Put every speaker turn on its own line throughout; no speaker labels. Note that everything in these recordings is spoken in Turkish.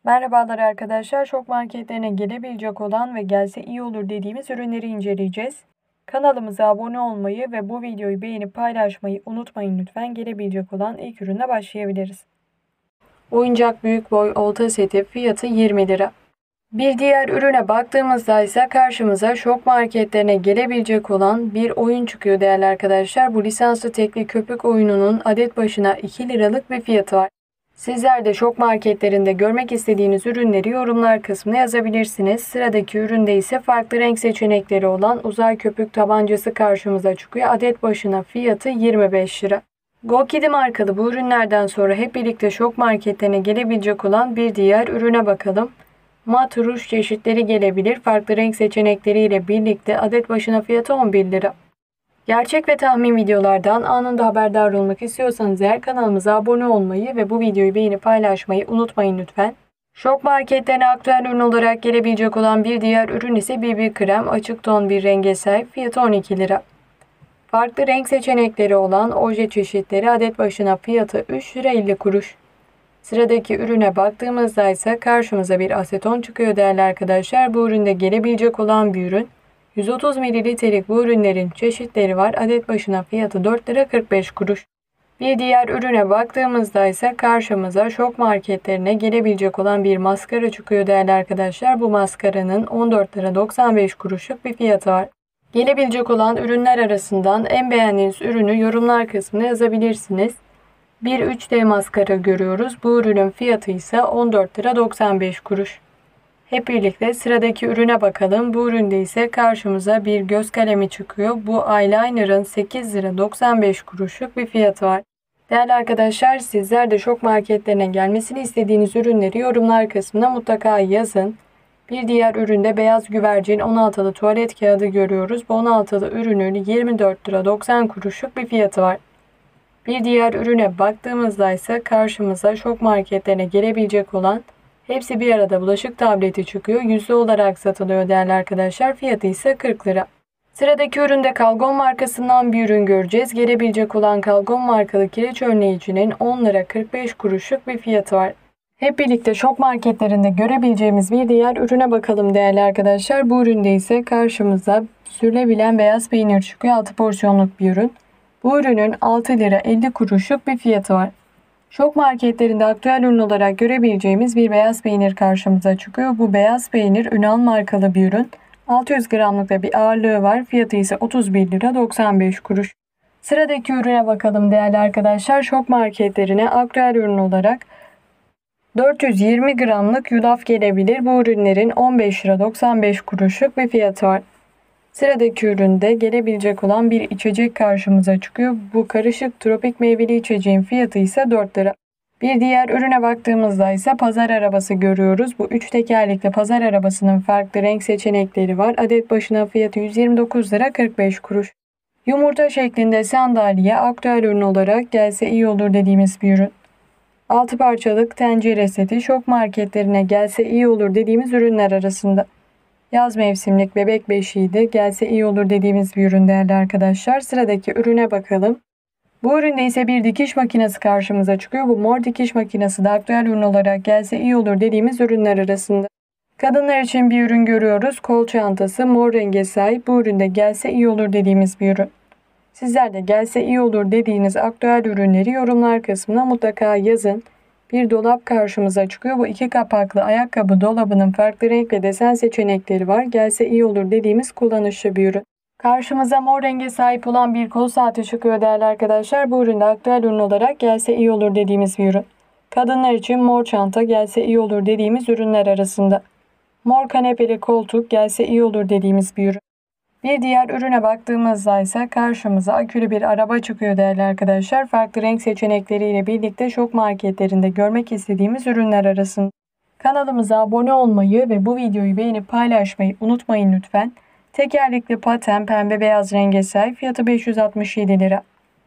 Merhabalar arkadaşlar. Şok marketlerine gelebilecek olan ve gelse iyi olur dediğimiz ürünleri inceleyeceğiz. Kanalımıza abone olmayı ve bu videoyu beğenip paylaşmayı unutmayın lütfen. Gelebilecek olan ilk ürüne başlayabiliriz. Oyuncak büyük boy olta seti, fiyatı 20 lira. Bir diğer ürüne baktığımızda ise karşımıza şok marketlerine gelebilecek olan bir oyun çıkıyor değerli arkadaşlar. Bu lisanslı tekli köpük oyununun adet başına 2 liralık bir fiyatı var. Sizler de şok marketlerinde görmek istediğiniz ürünleri yorumlar kısmına yazabilirsiniz. Sıradaki üründe ise farklı renk seçenekleri olan uzay köpük tabancası karşımıza çıkıyor. Adet başına fiyatı 25 lira. GoKidi markalı bu ürünlerden sonra hep birlikte şok marketlerine gelebilecek olan bir diğer ürüne bakalım. Mat ruj çeşitleri gelebilir. Farklı renk seçenekleriyle birlikte adet başına fiyatı 11 lira. Gerçek ve tahmin videolardan anında haberdar olmak istiyorsanız eğer kanalımıza abone olmayı ve bu videoyu beğenip paylaşmayı unutmayın lütfen. Şok marketlerine aktüel ürün olarak gelebilecek olan bir diğer ürün ise BB krem, açık ton bir renge sahip, fiyatı 12 lira. Farklı renk seçenekleri olan oje çeşitleri adet başına fiyatı 3 lira 50 kuruş. Sıradaki ürüne baktığımızda ise karşımıza bir aseton çıkıyor değerli arkadaşlar. Bu üründe gelebilecek olan bir ürün. 130 mililitrelik bu ürünlerin çeşitleri var. Adet başına fiyatı 4 lira 45 kuruş. Bir diğer ürüne baktığımızda ise karşımıza şok marketlerine gelebilecek olan bir maskara çıkıyor değerli arkadaşlar. Bu maskaranın 14 lira 95 kuruşluk bir fiyatı var. Gelebilecek olan ürünler arasından en beğendiğiniz ürünü yorumlar kısmına yazabilirsiniz. Bir 3D maskara görüyoruz. Bu ürünün fiyatı ise 14 lira 95 kuruş. Hep birlikte sıradaki ürüne bakalım. Bu üründe ise karşımıza bir göz kalemi çıkıyor. Bu eyeliner'ın 8 lira 95 kuruşluk bir fiyatı var. Değerli arkadaşlar, sizler de şok marketlerine gelmesini istediğiniz ürünleri yorumlar kısmına mutlaka yazın. Bir diğer üründe beyaz güvercin 16'lı tuvalet kağıdı görüyoruz. Bu 16'lı ürünün 24 lira 90 kuruşluk bir fiyatı var. Bir diğer ürüne baktığımızda ise karşımıza şok marketlerine gelebilecek olan hepsi bir arada bulaşık tableti çıkıyor. Yüzlü olarak satılıyor değerli arkadaşlar. Fiyatı ise 40 lira. Sıradaki üründe Calgon markasından bir ürün göreceğiz. Gelebilecek olan Calgon markalı kireç önleyicinin 10 lira 45 kuruşluk bir fiyatı var. Hep birlikte şok marketlerinde görebileceğimiz bir diğer ürüne bakalım değerli arkadaşlar. Bu üründe ise karşımıza sürülebilen beyaz peynir çıkıyor. 6 porsiyonluk bir ürün. Bu ürünün 6 lira 50 kuruşluk bir fiyatı var. Şok marketlerinde aktüel ürün olarak görebileceğimiz bir beyaz peynir karşımıza çıkıyor. Bu beyaz peynir Ünal markalı bir ürün. 600 gramlık da bir ağırlığı var. Fiyatı ise 31 lira 95 kuruş. Sıradaki ürüne bakalım değerli arkadaşlar. Şok marketlerine aktüel ürün olarak 420 gramlık yulaf gelebilir. Bu ürünlerin 15 lira 95 kuruşluk bir fiyatı var. Sıradaki üründe gelebilecek olan bir içecek karşımıza çıkıyor. Bu karışık tropik meyveli içeceğin fiyatı ise 4 lira. Bir diğer ürüne baktığımızda ise pazar arabası görüyoruz. Bu 3 tekerlekli pazar arabasının farklı renk seçenekleri var. Adet başına fiyatı 129 lira 45 kuruş. Yumurta şeklinde sandalye aktüel ürün olarak gelse iyi olur dediğimiz bir ürün. 6 parçalık tencere seti şok marketlerine gelse iyi olur dediğimiz ürünler arasında. Yaz mevsimlik bebek beşiği de gelse iyi olur dediğimiz bir ürün değerli arkadaşlar. Sıradaki ürüne bakalım. Bu üründe ise bir dikiş makinesi karşımıza çıkıyor. Bu mor dikiş makinesi de aktüel ürün olarak gelse iyi olur dediğimiz ürünler arasında. Kadınlar için bir ürün görüyoruz. Kol çantası mor renge sahip. Bu üründe gelse iyi olur dediğimiz bir ürün. Sizler de gelse iyi olur dediğiniz aktüel ürünleri yorumlar kısmına mutlaka yazın. Bir dolap karşımıza çıkıyor. Bu 2 kapaklı ayakkabı dolabının farklı renk ve desen seçenekleri var. Gelse iyi olur dediğimiz kullanışlı bir ürün. Karşımıza mor renge sahip olan bir kol saati çıkıyor değerli arkadaşlar. Bu üründe aktüel ürün olarak gelse iyi olur dediğimiz bir ürün. Kadınlar için mor çanta gelse iyi olur dediğimiz ürünler arasında. Mor kanepeli koltuk gelse iyi olur dediğimiz bir ürün. Bir diğer ürüne baktığımızda ise karşımıza akülü bir araba çıkıyor değerli arkadaşlar. Farklı renk seçenekleriyle birlikte şok marketlerinde görmek istediğimiz ürünler arasında. Kanalımıza abone olmayı ve bu videoyu beğenip paylaşmayı unutmayın lütfen. Tekerlekli paten pembe beyaz renge sahip, fiyatı 567 lira.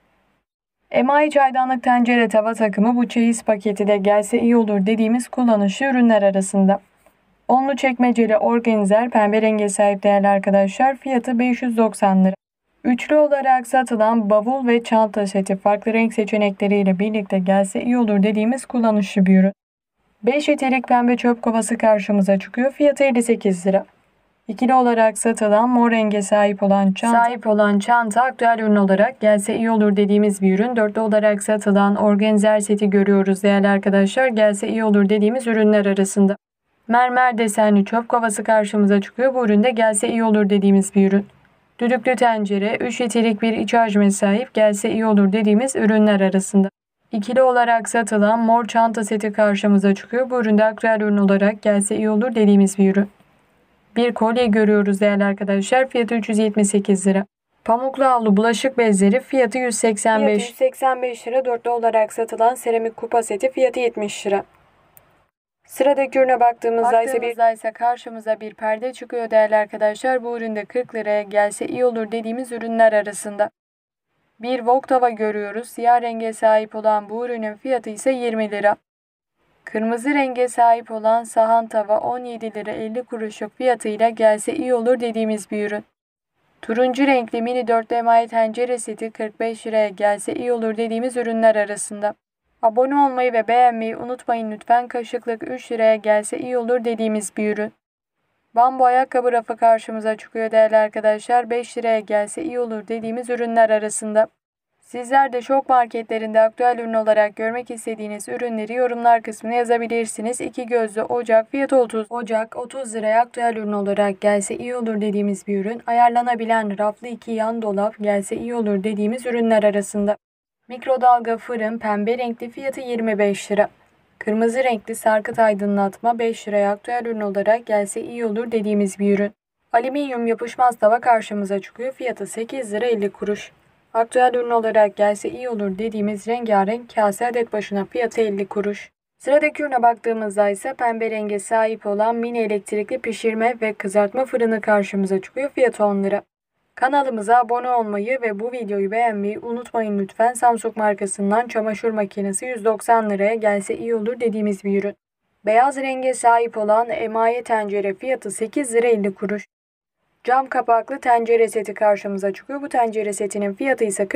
Emayi çaydanlık tencere tava takımı bu çeyiz paketi de gelse iyi olur dediğimiz kullanışlı ürünler arasında. Onlu çekmeceli organizer pembe renge sahip değerli arkadaşlar. Fiyatı 590 lira. Üçlü olarak satılan bavul ve çanta seti farklı renk seçenekleriyle birlikte gelse iyi olur dediğimiz kullanışlı bir ürün. 5 litrelik pembe çöp kovası karşımıza çıkıyor. Fiyatı 58 lira. İkili olarak satılan mor renge sahip olan çanta aktüel ürün olarak gelse iyi olur dediğimiz bir ürün. Dörtlü olarak satılan organizer seti görüyoruz değerli arkadaşlar. Gelse iyi olur dediğimiz ürünler arasında. Mermer desenli çöp kovası karşımıza çıkıyor. Bu üründe gelse iyi olur dediğimiz bir ürün. Düdüklü tencere 3 litrelik bir iç hacme sahip gelse iyi olur dediğimiz ürünler arasında. İkili olarak satılan mor çanta seti karşımıza çıkıyor. Bu üründe aktüel ürün olarak gelse iyi olur dediğimiz bir ürün. Bir kolye görüyoruz değerli arkadaşlar. Fiyatı 378 lira. Pamuklu havlu bulaşık bezleri fiyatı 185 lira. Dörtlü olarak satılan seramik kupa seti fiyatı 70 lira. Sıradaki ürüne baktığımızda ise karşımıza bir perde çıkıyor değerli arkadaşlar. Bu üründe 40 liraya gelse iyi olur dediğimiz ürünler arasında. Bir wok tava görüyoruz. Siyah renge sahip olan bu ürünün fiyatı ise 20 lira. Kırmızı renge sahip olan sahan tava 17 lira 50 kuruşluk fiyatıyla gelse iyi olur dediğimiz bir ürün. Turuncu renkli mini dörtlü emaye tencere seti 45 liraya gelse iyi olur dediğimiz ürünler arasında. Abone olmayı ve beğenmeyi unutmayın lütfen. Kaşıklık 3 liraya gelse iyi olur dediğimiz bir ürün. Bambu ayakkabı rafı karşımıza çıkıyor değerli arkadaşlar. 5 liraya gelse iyi olur dediğimiz ürünler arasında. Sizler de şok marketlerinde aktüel ürün olarak görmek istediğiniz ürünleri yorumlar kısmına yazabilirsiniz. İki gözlü ocak fiyatı 30 liraya aktüel ürün olarak gelse iyi olur dediğimiz bir ürün. Ayarlanabilen raflı iki yan dolap gelse iyi olur dediğimiz ürünler arasında. Mikrodalga fırın pembe renkli fiyatı 25 lira. Kırmızı renkli sarkıt aydınlatma 5 liraya aktüel ürün olarak gelse iyi olur dediğimiz bir ürün. Alüminyum yapışmaz tava karşımıza çıkıyor. Fiyatı 8 lira 50 kuruş. Aktüel ürün olarak gelse iyi olur dediğimiz rengarenk kase adet başına fiyatı 50 kuruş. Sıradaki ürüne baktığımızda ise pembe renge sahip olan mini elektrikli pişirme ve kızartma fırını karşımıza çıkıyor. Fiyatı 10 lira. Kanalımıza abone olmayı ve bu videoyu beğenmeyi unutmayın lütfen. Samsung markasından çamaşır makinesi 190 liraya gelse iyi olur dediğimiz bir ürün. Beyaz renge sahip olan emaye tencere fiyatı 8 lira 50 kuruş. Cam kapaklı tencere seti karşımıza çıkıyor. Bu tencere setinin fiyatı ise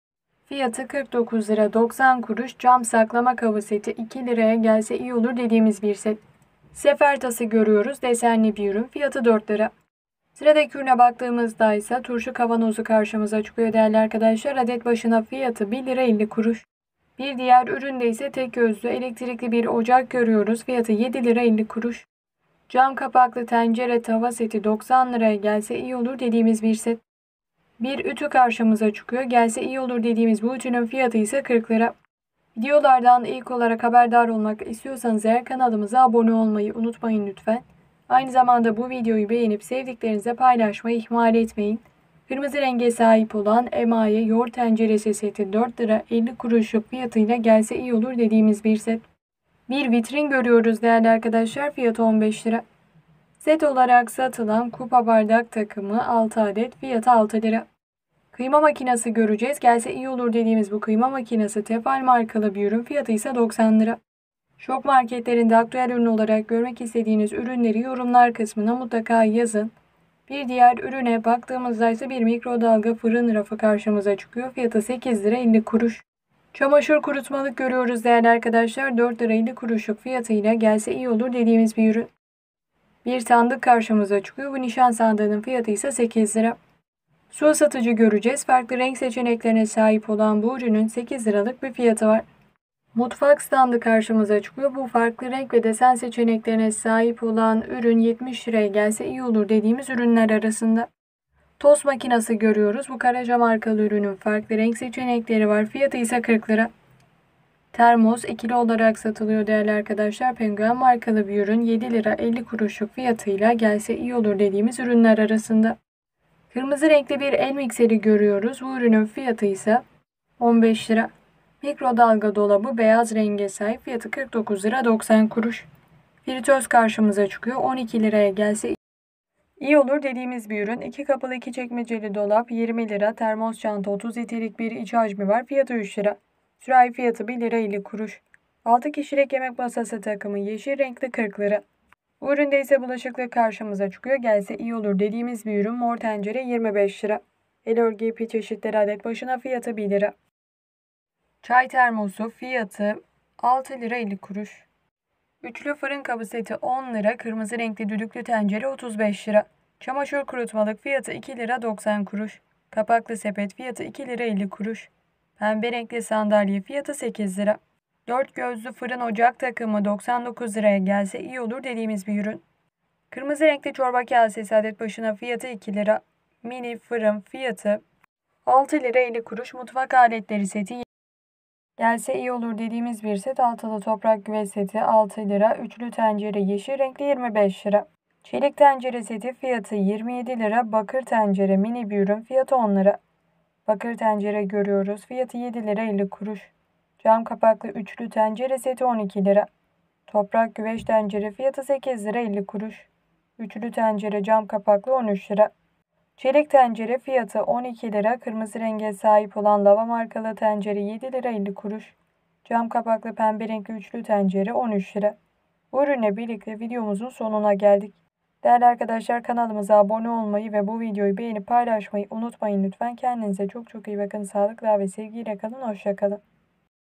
49 lira 90 kuruş. Cam saklama kabı seti 2 liraya gelse iyi olur dediğimiz bir set. Sefer tası görüyoruz. Desenli bir ürün. Fiyatı 4 lira. Sıradaki ürüne baktığımızda ise turşu kavanozu karşımıza çıkıyor değerli arkadaşlar. Adet başına fiyatı 1 lira 50 kuruş. Bir diğer üründe ise tek gözlü elektrikli bir ocak görüyoruz. Fiyatı 7 lira 50 kuruş. Cam kapaklı tencere tava seti 90 liraya gelse iyi olur dediğimiz bir set. Bir ütü karşımıza çıkıyor. Gelse iyi olur dediğimiz bu ütünün fiyatı ise 40 lira. Videolardan ilk olarak haberdar olmak istiyorsanız eğer kanalımıza abone olmayı unutmayın lütfen. Aynı zamanda bu videoyu beğenip sevdiklerinize paylaşmayı ihmal etmeyin. Kırmızı renge sahip olan emaye yoğurt tenceresi seti 4 lira 50 kuruşluk fiyatıyla gelse iyi olur dediğimiz bir set. Bir vitrin görüyoruz değerli arkadaşlar. Fiyatı 15 lira. Set olarak satılan kupa bardak takımı 6 adet. Fiyatı 6 lira. Kıyma makinesi göreceğiz. Gelse iyi olur dediğimiz bu kıyma makinesi Tefal markalı bir ürün. Fiyatı ise 90 lira. Şok marketlerinde aktüel ürün olarak görmek istediğiniz ürünleri yorumlar kısmına mutlaka yazın. Bir diğer ürüne baktığımızda ise bir mikrodalga fırın rafı karşımıza çıkıyor. Fiyatı 8 lira 50 kuruş. Çamaşır kurutmalık görüyoruz değerli arkadaşlar. 4 lira 50 kuruşluk fiyatıyla gelse iyi olur dediğimiz bir ürün. Bir sandık karşımıza çıkıyor. Bu nişan sandığının fiyatı ise 8 lira. Su ısıtıcı göreceğiz. Farklı renk seçeneklerine sahip olan bu ürünün 8 liralık bir fiyatı var. Mutfak standı karşımıza çıkıyor. Bu farklı renk ve desen seçeneklerine sahip olan ürün 70 liraya gelse iyi olur dediğimiz ürünler arasında. Tost makinesi görüyoruz. Bu Karaca markalı ürünün farklı renk seçenekleri var. Fiyatı ise 40 lira. Termos ikili olarak satılıyor değerli arkadaşlar. Penguen markalı bir ürün 7 lira 50 kuruşluk fiyatıyla gelse iyi olur dediğimiz ürünler arasında. Kırmızı renkli bir el mikseri görüyoruz. Bu ürünün fiyatı ise 15 lira. Mikrodalga dolabı beyaz renge sahip. Fiyatı 49 lira 90 kuruş. Fritöz karşımıza çıkıyor. 12 liraya gelse iyi olur dediğimiz bir ürün. 2 kapılı 2 çekmeceli dolap 20 lira. Termos çanta 30 litrelik bir iç hacmi var. Fiyatı 3 lira. Sürahi fiyatı 1 lira 50 kuruş. 6 kişilik yemek masası takımı yeşil renkli 40 lira. Bu üründe ise bulaşıklık karşımıza çıkıyor. Gelse iyi olur dediğimiz bir ürün mor tencere 25 lira. El örgü ipi çeşitleri adet başına fiyatı 1 lira. Çay termosu fiyatı 6 lira 50 kuruş. Üçlü fırın kabı seti 10 lira. Kırmızı renkli düdüklü tencere 35 lira. Çamaşır kurutmalık fiyatı 2 lira 90 kuruş. Kapaklı sepet fiyatı 2 lira 50 kuruş. Pembe renkli sandalye fiyatı 8 lira. 4 gözlü fırın ocak takımı 99 liraya gelse iyi olur dediğimiz bir ürün. Kırmızı renkli çorba kasesi adet başına fiyatı 2 lira. Mini fırın fiyatı 6 lira 50 kuruş. Mutfak aletleri seti gelse iyi olur dediğimiz bir set. Altılı toprak güveç seti 6 lira. Üçlü tencere yeşil renkli 25 lira. Çelik tencere seti fiyatı 27 lira. Bakır tencere mini bir ürün fiyatı 10 lira. Bakır tencere görüyoruz. Fiyatı 7 lira 50 kuruş. Cam kapaklı üçlü tencere seti 12 lira. Toprak güveç tencere fiyatı 8 lira 50 kuruş. Üçlü tencere cam kapaklı 13 lira. Çelik tencere fiyatı 12 lira. Kırmızı renge sahip olan lava markalı tencere 7 lira 50 kuruş. Cam kapaklı pembe renkli üçlü tencere 13 lira. Bu ürünle birlikte videomuzun sonuna geldik. Değerli arkadaşlar, kanalımıza abone olmayı ve bu videoyu beğenip paylaşmayı unutmayın lütfen. Kendinize çok çok iyi bakın. Sağlıkla ve sevgiyle kalın. Hoşça kalın.